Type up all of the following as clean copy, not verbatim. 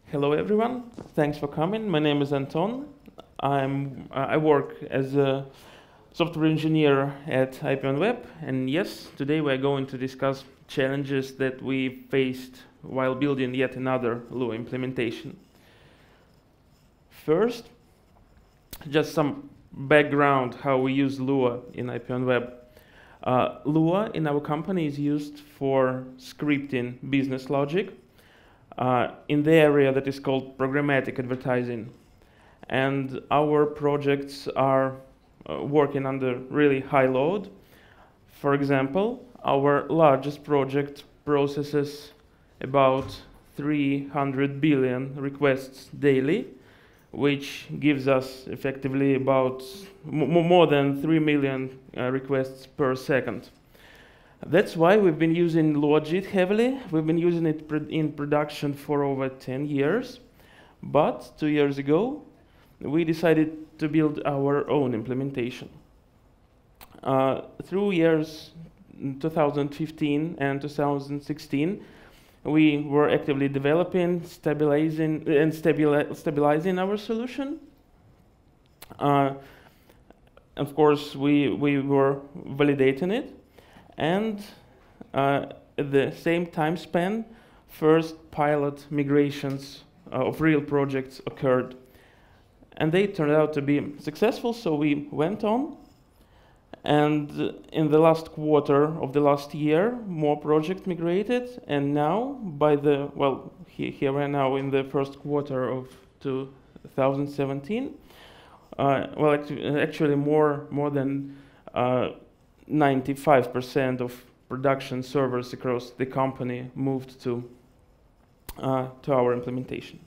Hello everyone, thanks for coming. My name is Anton. I work as a software engineer at IPONWEB, and yes, today we're going to discuss challenges that we faced while building yet another Lua implementation. First, just some background how we use Lua in IPONWEB. Lua in our company is used for scripting business logic in the area that is called programmatic advertising. And our projects are working under really high load. For example, our largest project processes about 300 billion requests daily, which gives us effectively about more than 3 million requests per second. That's why we've been using LuaJIT heavily. We've been using it in production for over 10 years. But 2 years ago, we decided to build our own implementation. Through years 2015 and 2016, we were actively developing, stabilizing our solution. Of course, we were validating it. And at the same time span, first pilot migrations of real projects occurred. And they turned out to be successful, so we went on. And in the last quarter of the last year, more projects migrated. And now, here we are now in the first quarter of 2017. Actually more than 95% of production servers across the company moved to our implementation.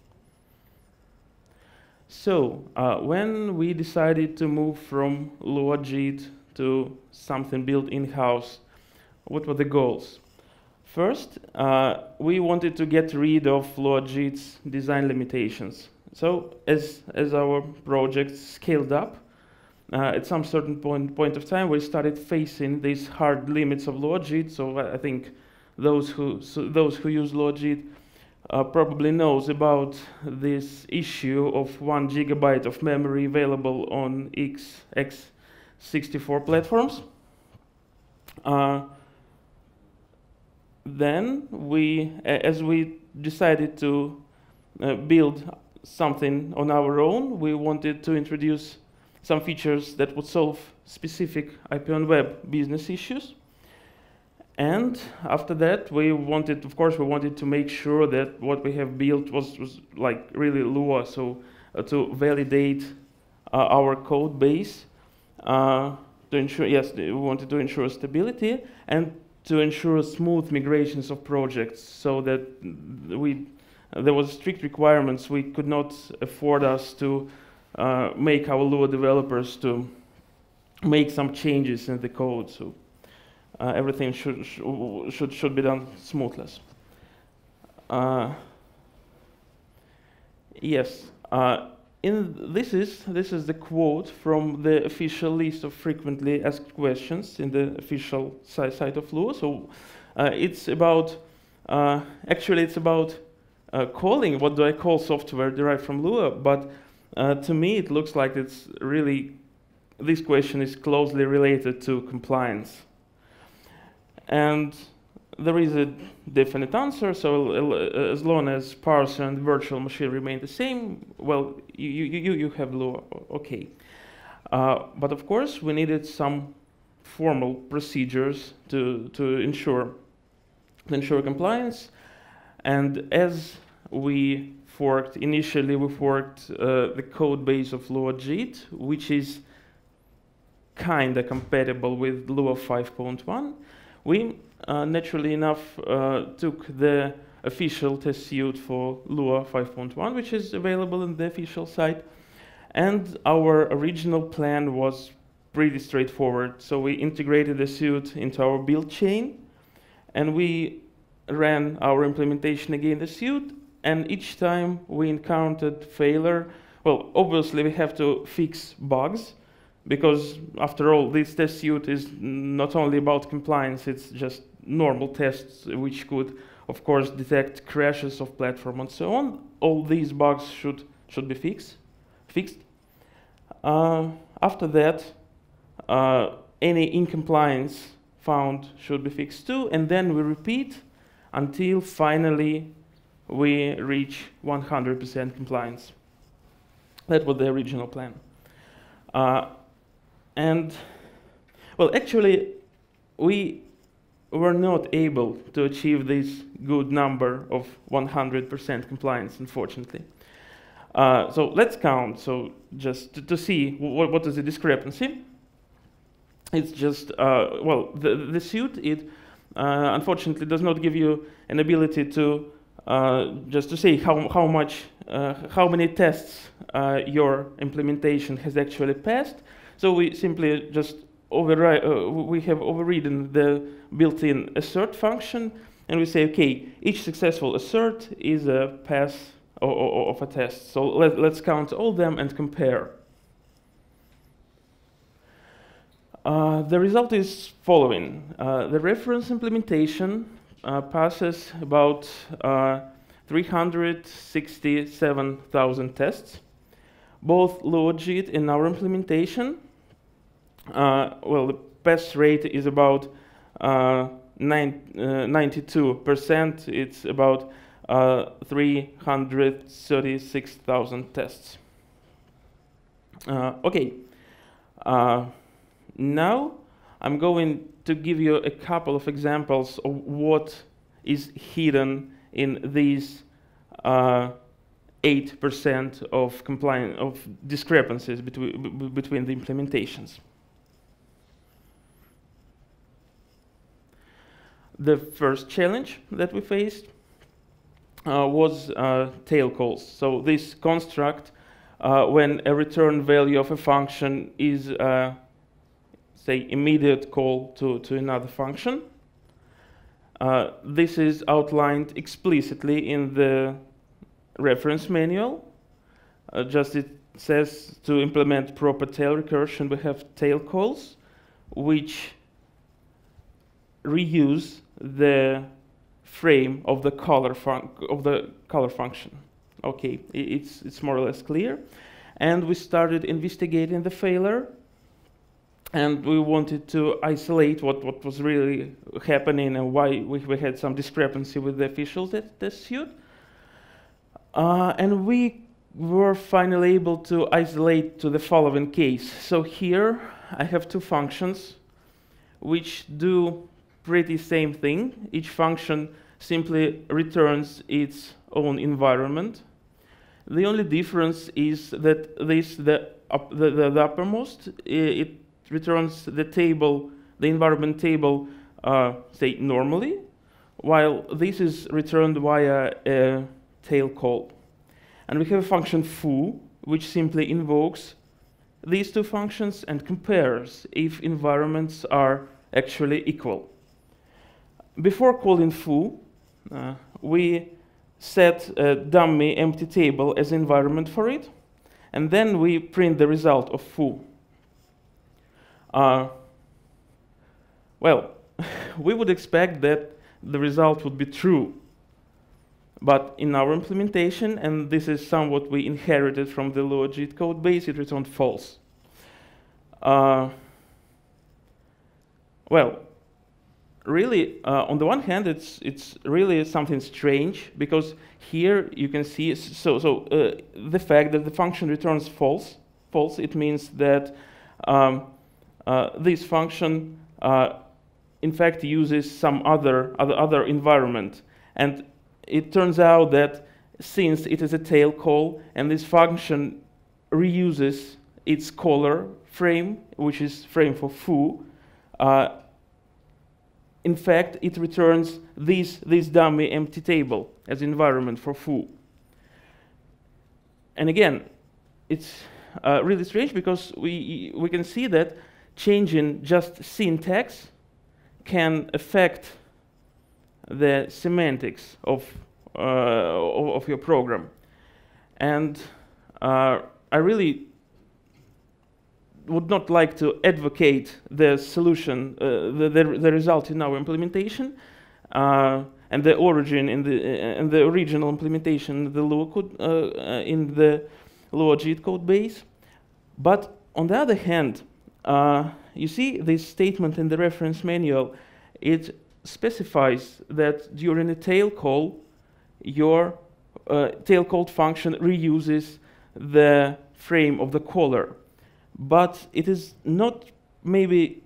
So when we decided to move from LuaJIT to something built in-house, what were the goals? First, we wanted to get rid of LuaJIT's design limitations. So as our project scaled up, at some certain point of time, we started facing these hard limits of LuaJIT. So I think those who use LuaJIT probably knows about this issue of 1 GB of memory available on x64 platforms. Then as we decided to build something on our own, we wanted to introduce some features that would solve specific IPONWEB business issues. And after that, we wanted to make sure that what we have built was like really Lua, so to validate our code base, to ensure, we wanted to ensure stability and to ensure smooth migrations of projects, so that there was strict requirements. We could not afford us to make our Lua developers to make some changes in the code, so everything should be done smoothly. Yes, this is the quote from the official list of frequently asked questions in the official site of Lua. So it's about calling. What do I call software derived from Lua? But to me, it looks like this question is closely related to compliance. And there is a definite answer. So as long as parser and virtual machine remain the same, well, you have Lua, okay. But of course, we needed some formal procedures to ensure compliance. And as we forked, initially we forked the code base of LuaJIT, which is kinda compatible with Lua 5.1. We, naturally enough, took the official test suite for Lua 5.1, which is available in the official site. And our original plan was pretty straightforward. So we integrated the suite into our build chain, and we ran our implementation again in the suite, and each time we encountered failure, well, obviously we have to fix bugs, because after all, this test suite is not only about compliance, it's just normal tests which could of course, detect crashes of platform and so on. All these bugs should be fixed. After that, any incompliance found should be fixed too, and then we repeat until finally we reach 100% compliance. That was the original plan. And, well, actually, we were not able to achieve this good number of 100% compliance, unfortunately. So let's count. So just to see what is the discrepancy. It's just, well, the suit, it unfortunately does not give you an ability to just to say how many tests your implementation has actually passed. So we simply just we have overridden the built-in assert function, and we say, okay, each successful assert is a pass of a test. So let's count all them and compare. The result is following. The reference implementation passes about 367,000 tests. Both LuaJIT and our implementation, well, the pass rate is about 92%. It's about 336,000 tests. Okay. Now I'm going to give you a couple of examples of what is hidden in these 8% of discrepancies between the implementations. The first challenge that we faced was tail calls. So this construct, when a return value of a function is say immediate call to another function. This is outlined explicitly in the reference manual. Just it says to implement proper tail recursion, we have tail calls, which reuse the frame of the color function. Okay, it's more or less clear. And we started investigating the failure. And we wanted to isolate what was really happening and why we had some discrepancy with the official test suite. And we were finally able to isolate to the following case. So here I have two functions which do pretty same thing. Each function simply returns its own environment. The only difference is that the uppermost, it returns the table, the environment table, say normally, while this is returned via a tail call. And we have a function foo, which simply invokes these two functions and compares if environments are actually equal. Before calling foo, we set a dummy empty table as environment for it, and then we print the result of foo. Well, we would expect that the result would be true. But in our implementation, and this is somewhat we inherited from the LuaJIT code base, it returned false. Well, really, on the one hand, it's really something strange, because here you can see, the fact that the function returns false, it means that this function, in fact, uses some other environment. And it turns out that since it is a tail call, and this function reuses its caller frame, which is frame for foo, in fact, it returns this dummy empty table as environment for foo. And again, it's really strange, because we can see that changing just syntax can affect the semantics of your program. And I really would not like to advocate the solution, the result in our implementation. and the origin in the original implementation, the Lua code in the Lua JIT code base. But on the other hand, you see this statement in the reference manual. It specifies that during a tail call, your tail called function reuses the frame of the caller. But it is not maybe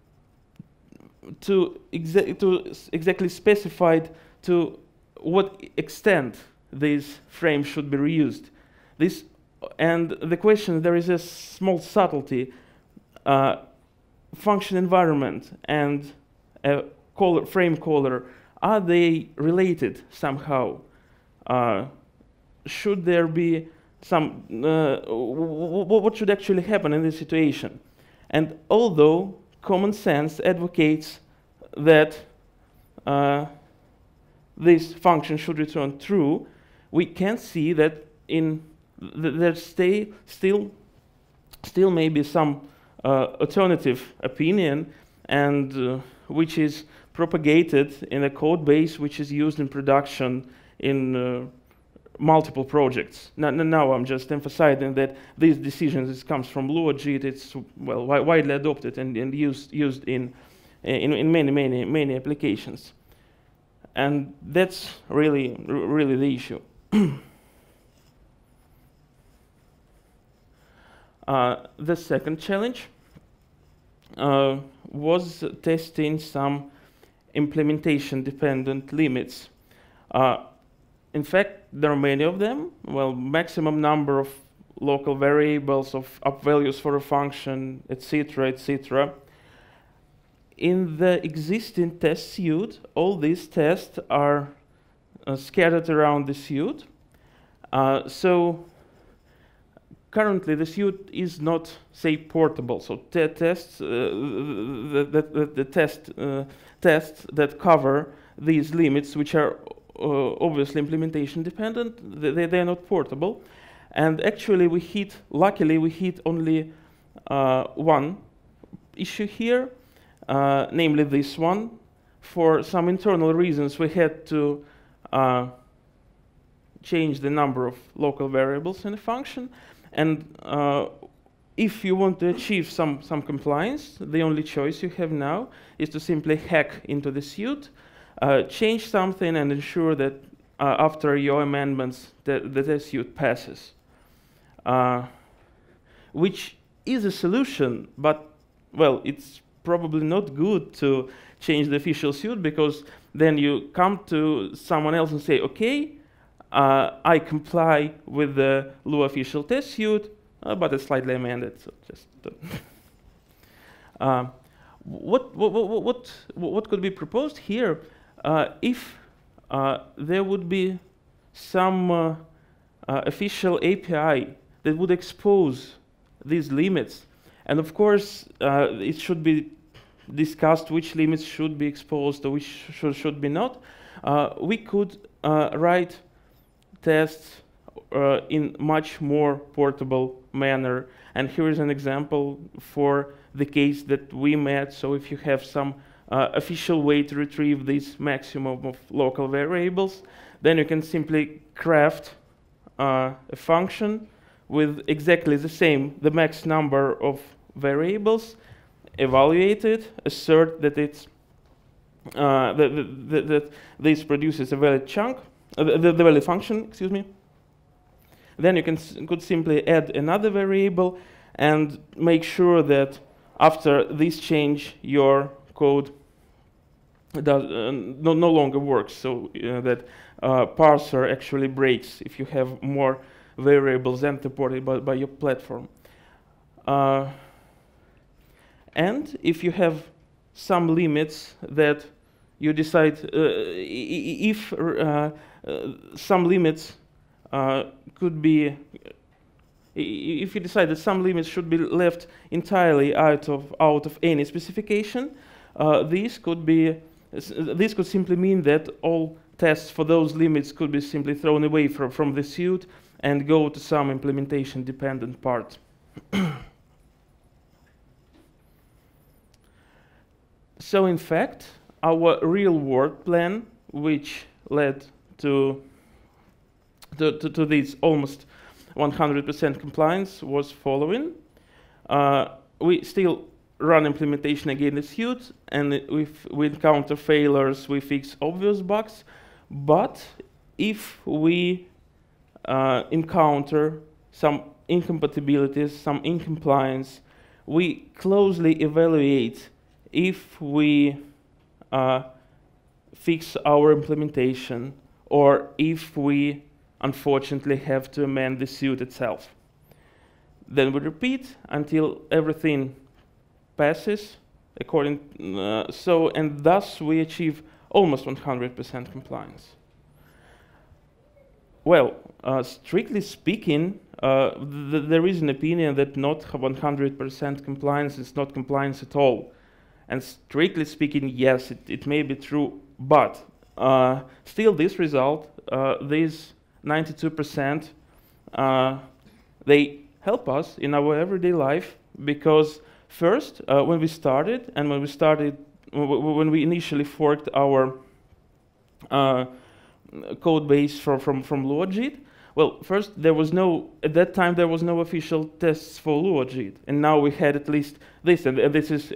exactly specified to what extent these frames should be reused. And the question, there is a small subtlety. Function environment and a frame caller, are they related somehow? Should there be some, what should actually happen in this situation? And although common sense advocates that this function should return true, we can see that there's still may be some alternative opinion, and which is propagated in a code base which is used in production in multiple projects. Now I'm just emphasizing that these decisions comes from Lua JIT. It's well widely adopted and used in many applications, and that's really the issue. The second challenge was testing some implementation-dependent limits. In fact, there are many of them. Well, maximum number of local variables, of up values for a function, etc., etc. In the existing test suite, all these tests are scattered around the suite. So currently, the suite is not, say, portable. So tests tests that cover these limits, which are obviously implementation dependent, they are not portable. And actually, luckily, we hit only one issue here, namely this one. For some internal reasons, we had to change the number of local variables in a function. And if you want to achieve some compliance, the only choice you have now is to simply hack into the suite, change something, and ensure that after your amendments, the suite passes. Which is a solution, but, well, it's probably not good to change the official suite, because then you come to someone else and say, okay, I comply with the Lua official test suite, but it's slightly amended. So just what could be proposed here if there would be some official API that would expose these limits, and of course it should be discussed which limits should be exposed or which should be not. We could write tests in much more portable manner. And here is an example for the case that we met. So if you have some official way to retrieve this maximum of local variables, then you can simply craft a function with exactly the max number of variables, evaluate it, assert that it's that this produces a valid chunk, the valid function, excuse me. Then you could simply add another variable and make sure that after this change, your code does, no longer works. So that parser actually breaks if you have more variables than supported by your platform. And if you have some limits that you decide, if some limits could be, if you decide that some limits should be left entirely out of any specification, this could simply mean that all tests for those limits could be simply thrown away from the suite and go to some implementation dependent part. So in fact, our real world plan which led to this almost 100% compliance was following. We still run implementation again in the suite, and if we encounter failures, we fix obvious bugs. But if we encounter some incompatibilities, some incompliance, we closely evaluate if we fix our implementation or if we unfortunately have to amend the suite itself. Then we repeat until everything passes according and thus we achieve almost 100% compliance. Well, strictly speaking, there is an opinion that not 100% compliance is not compliance at all. And strictly speaking, yes, it may be true, but still this result, these 92%, they help us in our everyday life because first, when we initially forked our code base from LuaJIT, well, first at that time there was no official tests for LuaJIT, and now we had at least this, and this is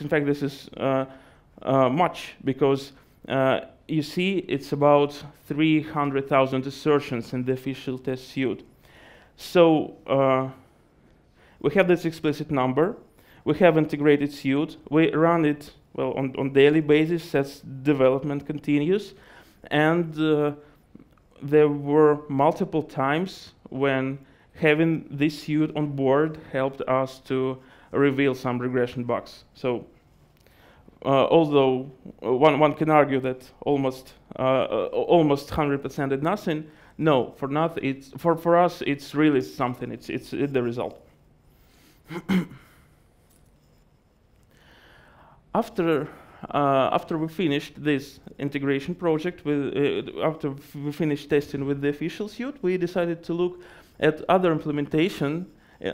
much because you see it's about 300,000 assertions in the official test suite. So we have this explicit number. We have integrated suite. We run it on daily basis as development continues, and there were multiple times when having this suite on board helped us to reveal some regression bugs. So although one can argue that almost 100% did nothing, no, for us it's really something. It's the result. After we finished this integration project, after we finished testing with the official suite, we decided to look at other implementations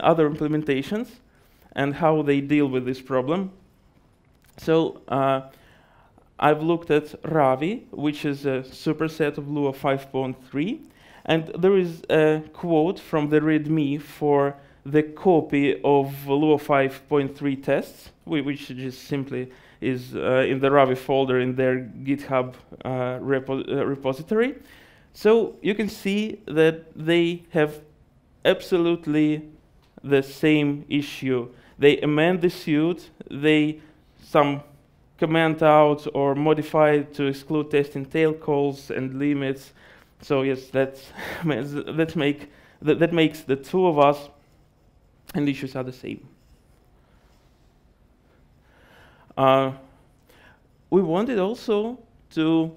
and how they deal with this problem. So I've looked at Ravi, which is a superset of Lua 5.3, and there is a quote from the README for the copy of Lua 5.3 tests, which just simply is in the Ravi folder in their GitHub repository. So you can see that they have absolutely the same issue. They amend the suite, they comment out or modify it to exclude testing tail calls and limits. So yes, that makes the two of us, and the issues are the same. We wanted also to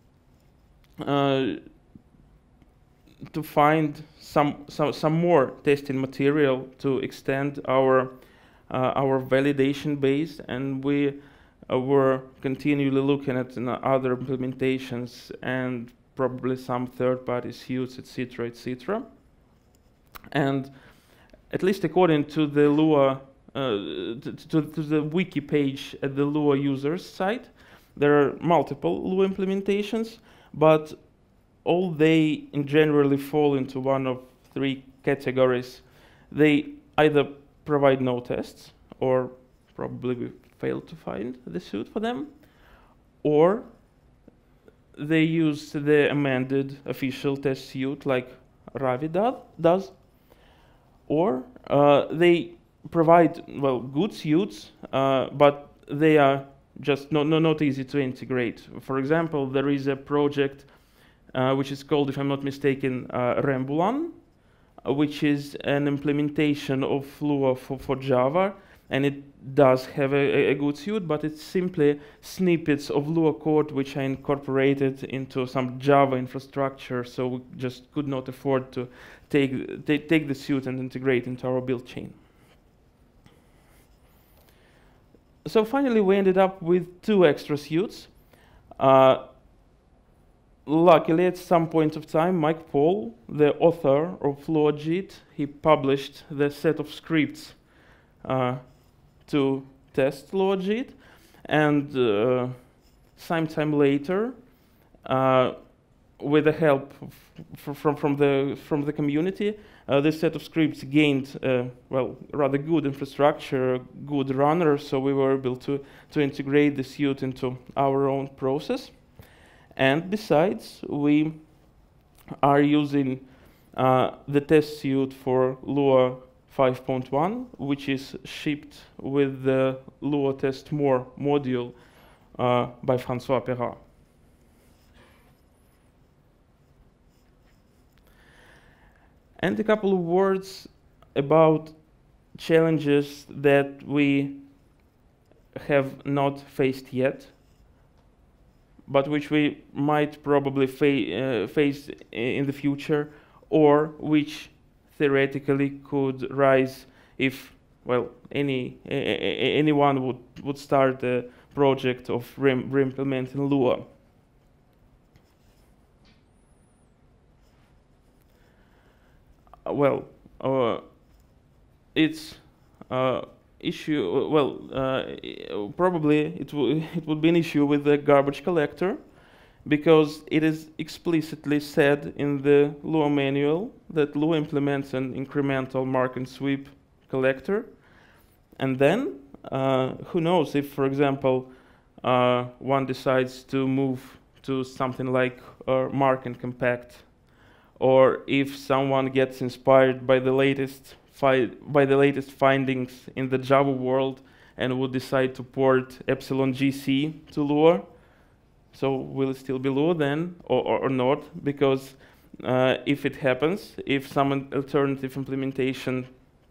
find some more testing material to extend our validation base, and we were continually looking at other implementations and probably some third-party suites, etc., etc. And at least according to the Lua, to the wiki page at the Lua users site, there are multiple Lua implementations, but all they generally fall into one of three categories. They either provide no tests, or probably we failed to find the suite for them, or they use the amended official test suite like Ravi does, or they provide, good suites, but they are just not easy to integrate. For example, there is a project which is called, if I'm not mistaken, Rambulan, which is an implementation of Lua for Java, and it does have a good suite, but it's simply snippets of Lua code which are incorporated into some Java infrastructure, so we just could not afford to take the suite and integrate into our build chain. So finally we ended up with 2 extra suites. Luckily, at some point of time, Mike Paul, the author of LuaJIT, he published the set of scripts to test LuaJIT, and sometime later, with the help from the community, this set of scripts gained well, rather good infrastructure, good runner, so we were able to integrate the suite into our own process. And besides, we are using the test suite for Lua 5.1, which is shipped with the Lua Test More module by François Perrat. And a couple of words about challenges that we have not faced yet, but which we might probably face in the future, or which theoretically could rise if, well, anyone would start a project of re-implementing Lua. Well, its issue. Well, probably it would be an issue with the garbage collector, because it is explicitly said in the Lua manual that Lua implements an incremental mark and sweep collector, and then who knows if, for example, one decides to move to something like mark and compact, or if someone gets inspired by the latest findings in the Java world and would decide to port epsilon GC to Lua. So will it still be Lua then, or not? Because if it happens, if some alternative implementation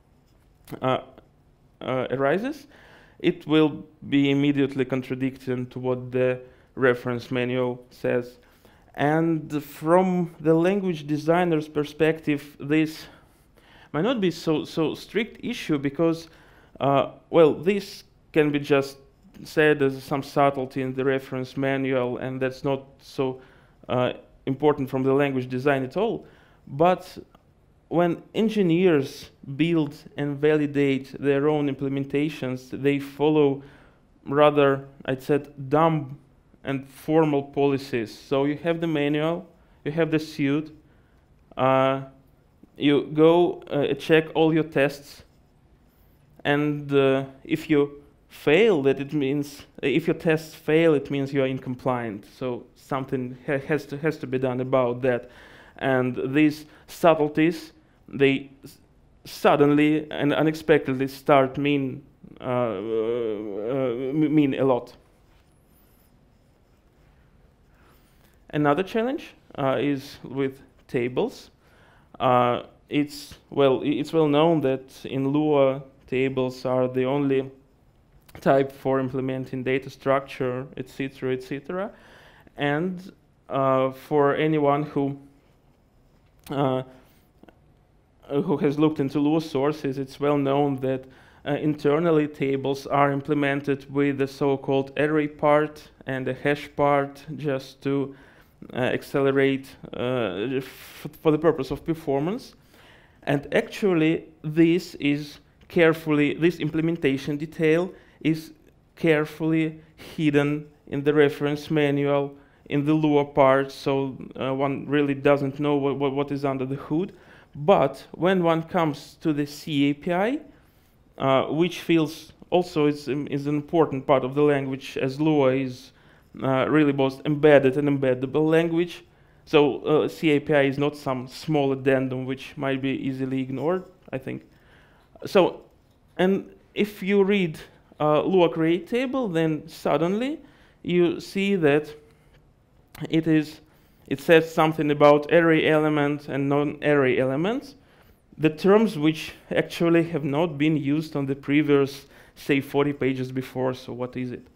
arises, it will be immediately contradicting to what the reference manual says. And from the language designer's perspective, this might not be so strict issue, because, well, this can be just said as some subtlety in the reference manual, and that's not so important from the language design at all. But when engineers build and validate their own implementations, they follow rather, I'd say, dumb and formal policies. So you have the manual, you have the suite, you go check all your tests, and if you fail, that it means, if your tests fail, it means you are incompliant. So something has to be done about that. And these subtleties, they suddenly and unexpectedly start mean a lot. Another challenge is with tables. It's well known that in Lua, tables are the only type for implementing data structure, etc., etc. And for anyone who has looked into Lua sources, it's well known that internally tables are implemented with the so-called array part and the hash part, just to accelerate for the purpose of performance. And actually, this implementation detail is carefully hidden in the reference manual in the Lua part, so one really doesn't know what is under the hood. But when one comes to the C API, which feels also is an important part of the language, as Lua is really both embedded and embeddable language. So C API is not some small addendum which might be easily ignored, I think. So, and if you read Lua create table, then suddenly you see that it says something about array element and non-array elements, the terms which actually have not been used on the previous, say, 40 pages before. So what is it?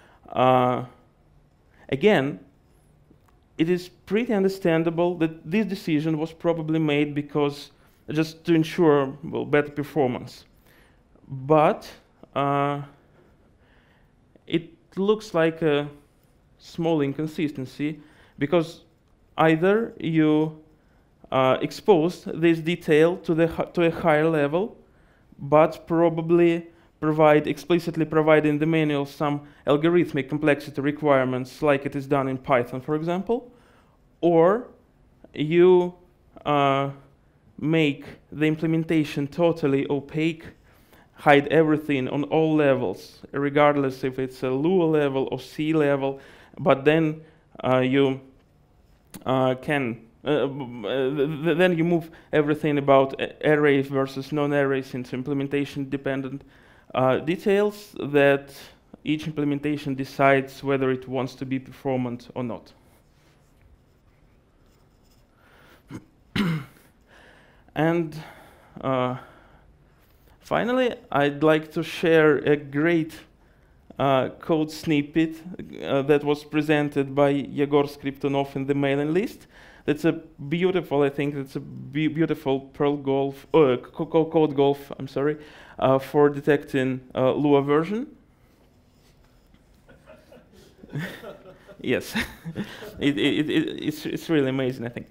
Again, it is pretty understandable that this decision was probably made because just to ensure, well, better performance. But it looks like a small inconsistency, because either you expose this detail to a higher level, but probably explicitly provide in the manual some algorithmic complexity requirements, like it is done in Python, for example, or you make the implementation totally opaque, hide everything on all levels, regardless if it's a Lua level or C level, but then you then you move everything about arrays versus non-arrays into implementation-dependent details that each implementation decides whether it wants to be performant or not. And finally, I'd like to share a great code snippet that was presented by Yegor Skriptonov in the mailing list. That's a beautiful, I think it's a beautiful Perl golf, code golf, I'm sorry, for detecting Lua version. Yes, it's really amazing, I think.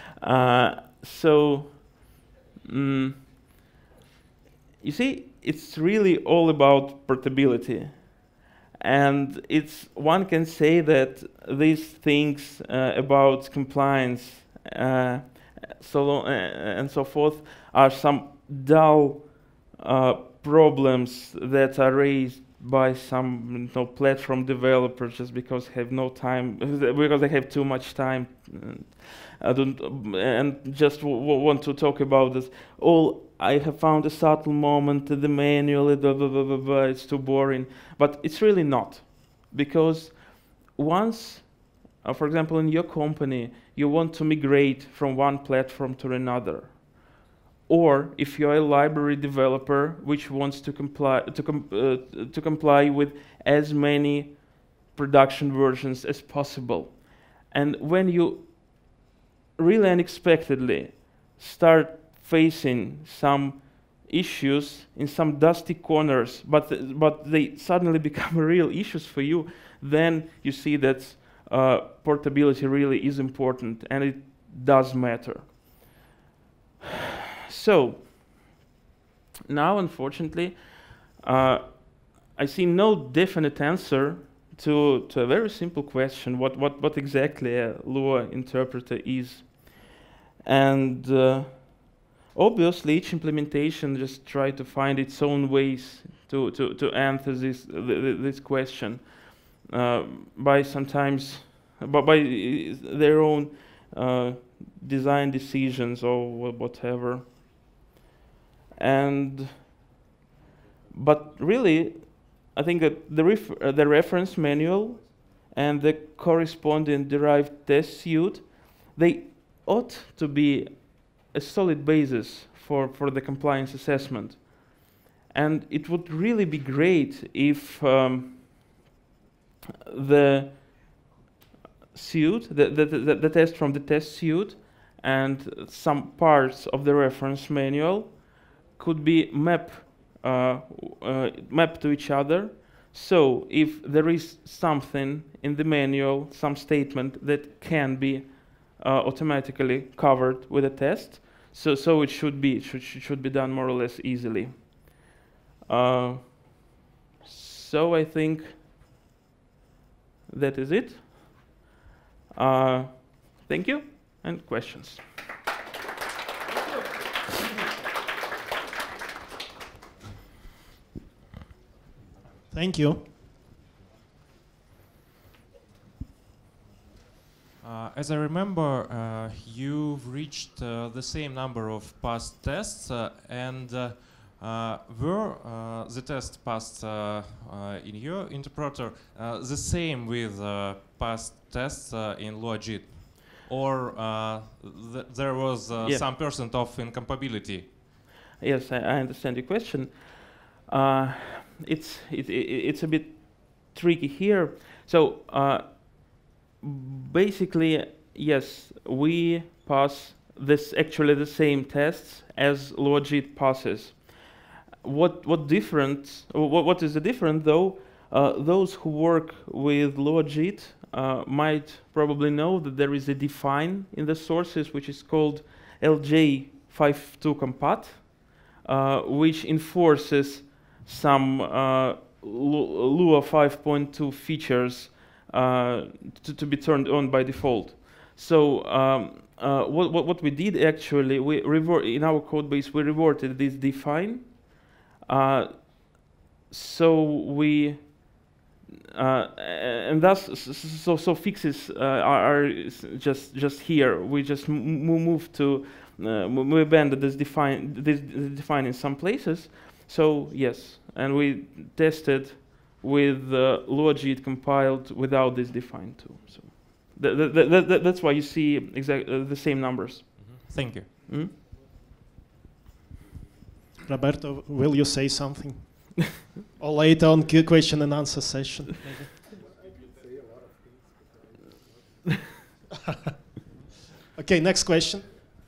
You see, it's really all about portability. And one can say that these things about compliance and so forth are some dull problems that are raised by some platform developers just because they have no time, because they have too much time, and just want to talk about this. I have found a subtle moment in the manual, it's too boring. But it's really not. Because once, for example, in your company, you want to migrate from one platform to another, or if you're a library developer which wants to comply with as many production versions as possible, and when you really unexpectedly start facing some issues in some dusty corners, but they suddenly become real issues for you, then you see that portability really is important, and it does matter. So now, unfortunately, I see no definite answer to a very simple question: what exactly a Lua interpreter is, and obviously, each implementation just try to find its own ways to answer this question by their own design decisions or whatever. But really, I think that the reference manual and the corresponding derived test suite, they ought to be a solid basis for the compliance assessment. And it would really be great if the suite, the test from the test suite and some parts of the reference manual could be mapped to each other. So if there is something in the manual, some statement that can be automatically covered with a test, so it should be done more or less easily. So I think that is it. Thank you, and questions. Thank you. As I remember, you've reached the same number of passed tests, and were the tests passed in your interpreter the same with past tests in LuaJIT, or there was some % of incompatibility? Yes, I understand your question. It's a bit tricky here. So basically, yes, we pass actually the same tests as LuaJIT passes. What is the difference though? Those who work with LuaJIT might probably know that there is a define in the sources which is called LJ52 compat, which enforces some Lua 5.2 features to be turned on by default. So what we did actually, in our code base we reverted this define. So we and thus so fixes are just here. We just move to we abandoned this define in some places. So yes, and we tested with LuaJIT compiled without this define too. So that's why you see exactly the same numbers. Thank you. Mm-hmm. Roberto, will you say something? Or later on question and answer session? Okay, next question.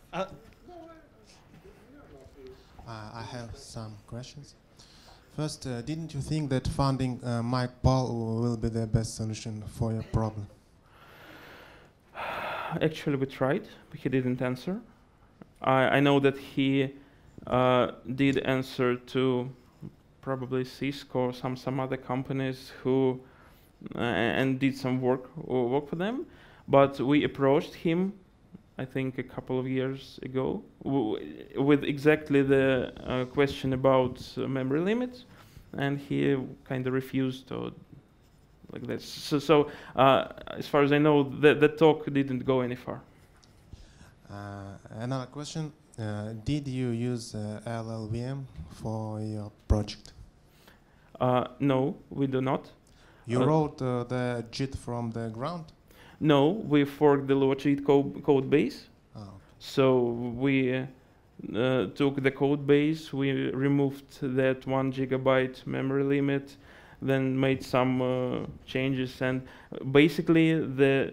I have some questions. First, didn't you think that funding Mike Paul will be the best solution for your problem? Actually, we tried, but he didn't answer. I know that he did answer to probably Cisco or some other companies who and did some work for them. But we approached him, I think, a couple of years ago with exactly the question about memory limits, and he kind of refused to like this. So as far as I know, the talk didn't go any far. Another question. Did you use LLVM for your project? No, we do not. You wrote the JIT from the ground? No, we forked the LuaJIT code base. Oh. So we took the code base, we removed that 1 GB memory limit, then made some changes, and basically the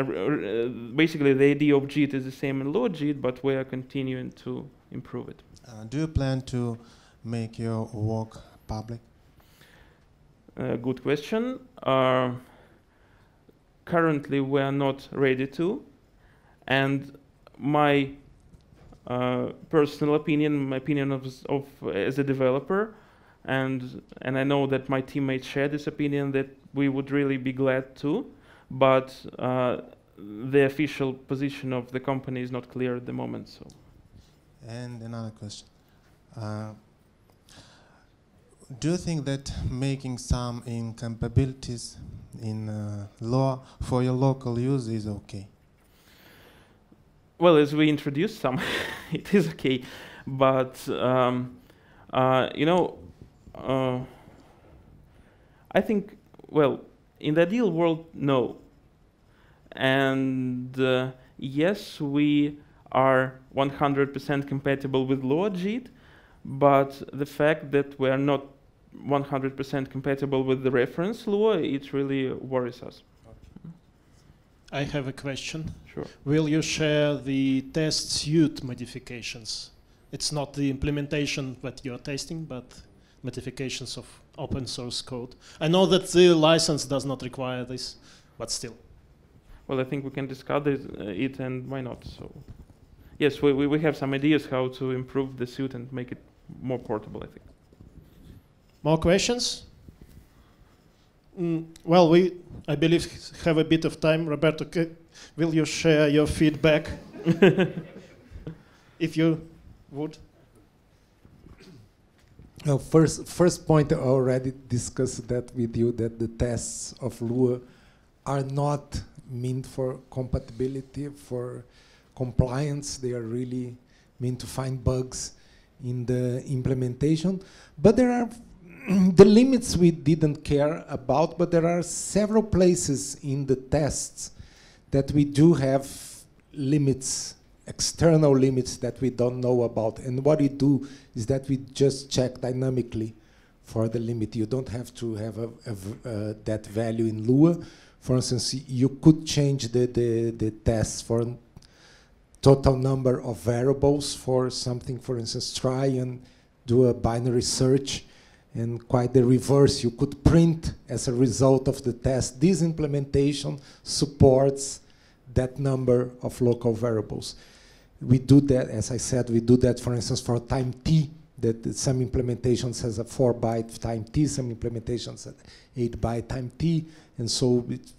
idea of JIT is the same in LuaJIT, but we are continuing to improve it. Do you plan to make your work public? Good question. Currently, we are not ready to, and my personal opinion, my opinion of as a developer, and I know that my teammates share this opinion, that we would really be glad to, but the official position of the company is not clear at the moment. So. And another question. Do you think that making some incompatibilities in Lua for your local use is okay? Well, as we introduced some, it is okay, but you know, I think, well, in the ideal world, no. And yes, we are 100% compatible with LuaJIT, but the fact that we are not 100% compatible with the reference Lua, it really worries us. I have a question. Sure. Will you share the test suite modifications? It's not the implementation that you're testing, but modifications of open source code. I know that the license does not require this, but still. Well, I think we can discuss it, and why not? So, yes, we have some ideas how to improve the suite and make it more portable, I think. More questions? Well, I believe, have a bit of time. Roberto, will you share your feedback? If you would. Well, first point, I already discussed that with you, that the tests of Lua are not meant for compatibility, for compliance. They are really meant to find bugs in the implementation. But there are the limits we didn't care about, but there are several places in the tests that we do have limits, external limits that we don't know about. And what we do is that we just check dynamically for the limit. You don't have to have that value in Lua. For instance, you could change the test for total number of variables for something, for instance, try and do a binary search, and quite the reverse. You could print as a result of the test. This implementation supports that number of local variables. We do that, as I said, we do that, for instance, for time t, that some implementations has a 4-byte time t, some implementations have 8-byte time t, and so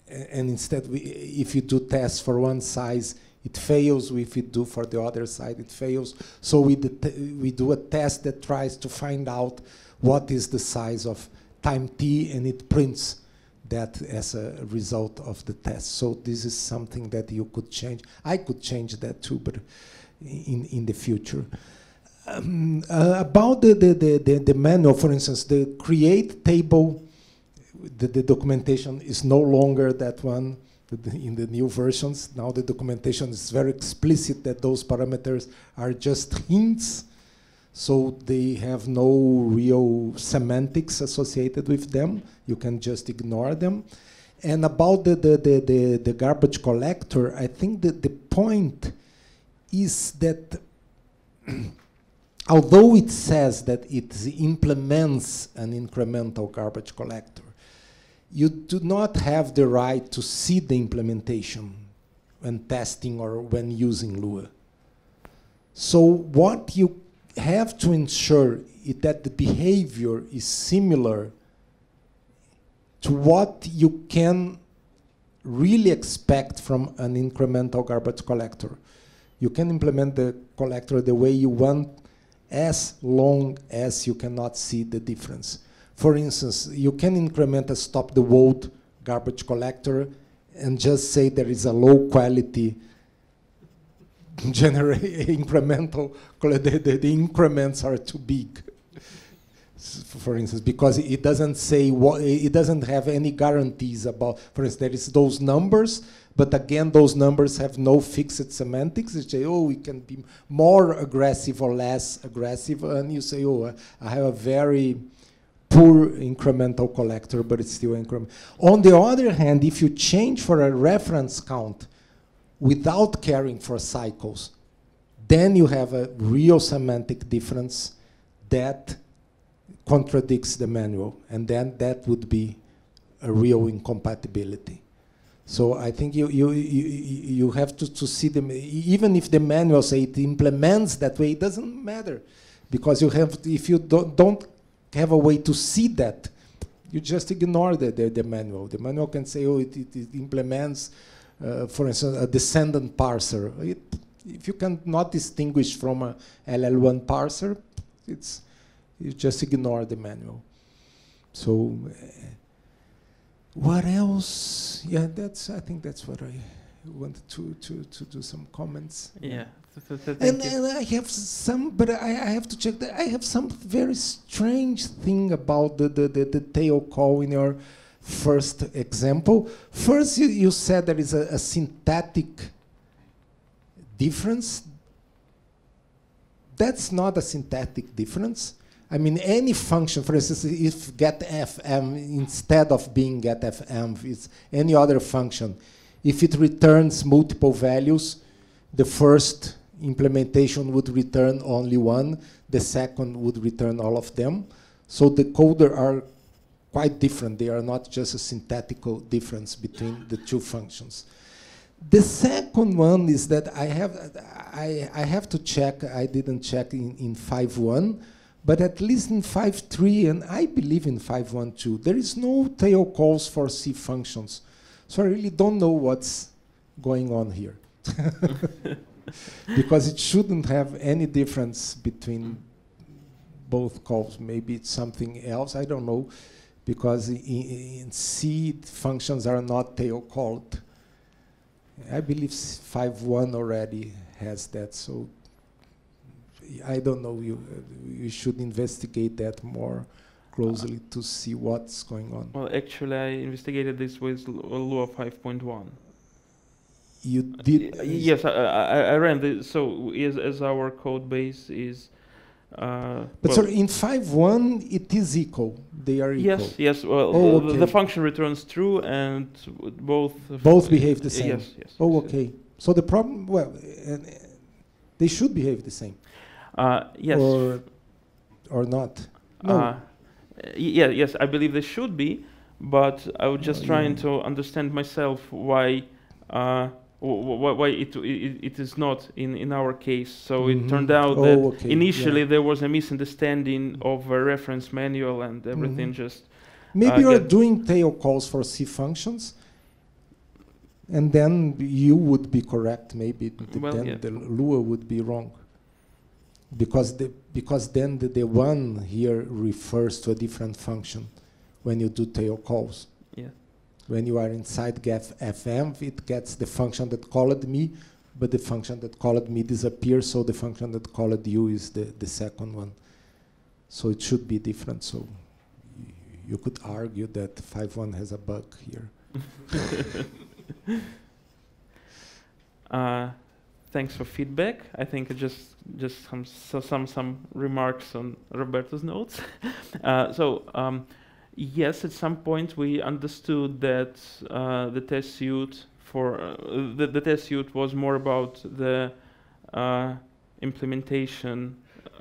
and instead, if you do tests for one size, it fails. If you do for the other side, it fails. So we do a test that tries to find out what is the size of time t, and it prints that as a result of the test. So this is something that you could change. I could change that too, but in the future. About the manual, for instance, the create table, the documentation is no longer that one in the new versions. Now the documentation is very explicit that those parameters are just hints, so they have no real semantics associated with them. You can just ignore them. And about the garbage collector, I think that the point is that although it says that it implements an incremental garbage collector, you do not have the right to see the implementation when testing or when using Lua. So what you have to ensure is that the behavior is similar to what you can really expect from an incremental garbage collector. You can implement the collector the way you want as long as you cannot see the difference. For instance, you can increment a stop the world garbage collector and just say there is a low quality incremental, the increments are too big. For instance, because it doesn't say what, it doesn't have any guarantees about, for instance, there is those numbers, but again, those numbers have no fixed semantics. You say, oh, we can be more aggressive or less aggressive, and you say, oh, I have a very poor incremental collector, but it's still increment. On the other hand, if you change for a reference count without caring for cycles, then you have a real semantic difference that contradicts the manual, and then that would be a real incompatibility. So I think you have to see them, even if the manual say it implements that way, it doesn't matter, because you have, if you don't have a way to see that, you just ignore the manual. The manual can say, oh, it implements, for instance, a descendant parser. If you cannot distinguish from a LL1 parser, you just ignore the manual. So what else? Yeah, I think that's what I wanted to do some comments. Yeah. And I have some, but I have to check that. I have some very strange thing about the tail call in your first example. First, you said there is a syntactic difference. That's not a syntactic difference. I mean, any function, for instance, if getFM, instead of being getFM, it's any other function. If it returns multiple values, the first implementation would return only one, the second would return all of them. So the coder are quite different. They are not just a syntactical difference between the two functions. The second one is that I have to check, I didn't check in 5.1, but at least in 5.3, and I believe in 5.1 too, there is no tail calls for C functions. So I really don't know what's going on here. Because it shouldn't have any difference between both calls. Maybe it's something else, I don't know, because in C, functions are not tail called. I believe 5.1 already has that, so I don't know. You should investigate that more closely to see what's going on. Well, actually, I investigated this with Lua 5.1. You did? Yes, I ran this. So as our code base is. But well, sorry, in 5.1 it is equal. They are equal. Yes. Well, okay. the function returns true, and both behave the same. Yes. Oh, okay. So the problem, well, they should behave the same. Yes. Or not. No. Yes, I believe they should be, but I was just trying to understand myself why it is not in our case. So it turned out that initially there was a misunderstanding of a reference manual, and everything just. Maybe you're doing tail calls for C functions, And then you would be correct, maybe Well, then yeah. the Lua would be wrong. Because then the one here refers to a different function when you do tail calls. Yeah. When you are inside FM, it gets the function that called me, but the function that called me disappears, so the function that called you is the second one. So it should be different. So you could argue that 5.1 has a bug here. Thanks for feedback. I think just some remarks on Roberto's notes. Yes, at some point we understood that the test suite for the test suite was more about the implementation,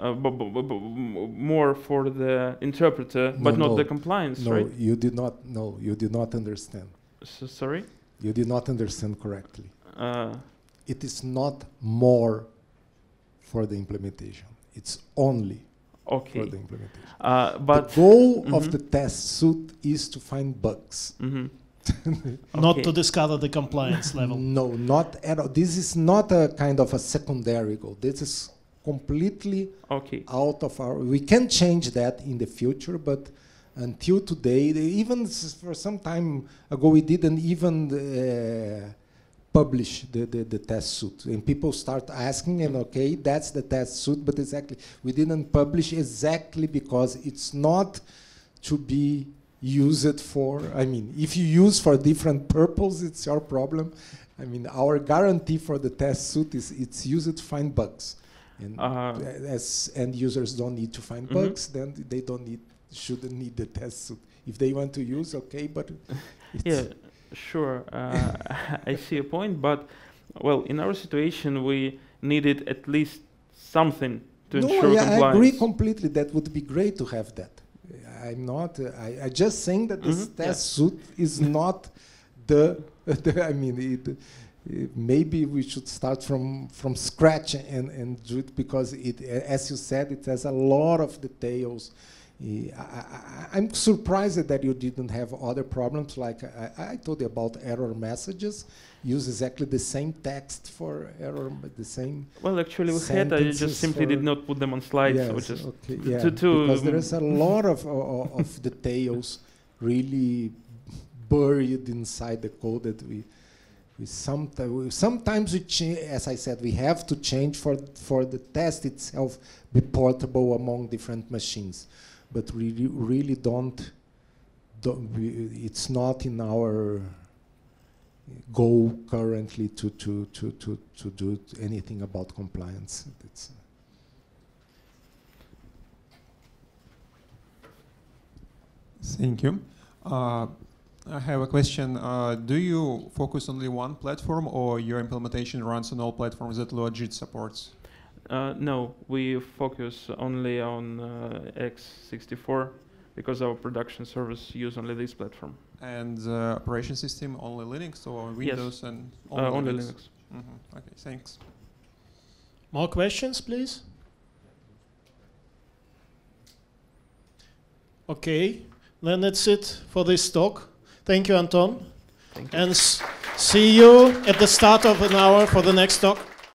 more for the interpreter, but not the compliance, right? No, you did not. No, you did not understand. Sorry? You did not understand correctly. It is not more for the implementation. It's only for the implementation. But the goal of the test suite is to find bugs. Not to discover the compliance level. No, not at all. This is not a kind of a secondary goal. This is completely out of our... We can change that in the future, but until today, even for some time ago, we didn't even publish the test suite. And people start asking, and okay, that's the test suite, but exactly, we didn't publish exactly because it's not to be used for, I mean, if you use for different purpose, it's your problem. I mean, our guarantee for the test suite is it's used to find bugs. And as end users don't need to find bugs, then they shouldn't need the test suite. If they want to use, okay, but yeah, sure. I see a point, but well, in our situation, we needed at least something to ensure compliance. I agree completely. That would be great to have that. I'm not. I just saying that this test suite is not the I mean, maybe we should start from scratch and do it, because it, as you said, it has a lot of details. I'm surprised that you didn't have other problems, like I told you about error messages. Use exactly the same text for error, but the same. Well, actually, we had. I just simply did not put them on slides. Yes, which is because there is a lot of details really buried inside the code that we sometimes we change. As I said, we have to change for the test itself be portable among different machines. But we really don't it's not in our goal currently to do anything about compliance. Thank you. I have a question. Do you focus only one platform, or your implementation runs on all platforms that LuaJIT supports? No, we focus only on x64 because our production service use only this platform. And the operation system only Linux or Windows? Yes. And only Linux. Okay, thanks. More questions, please? Okay, then that's it for this talk. Thank you, Anton. Thank you. And see you at the start of an hour for the next talk.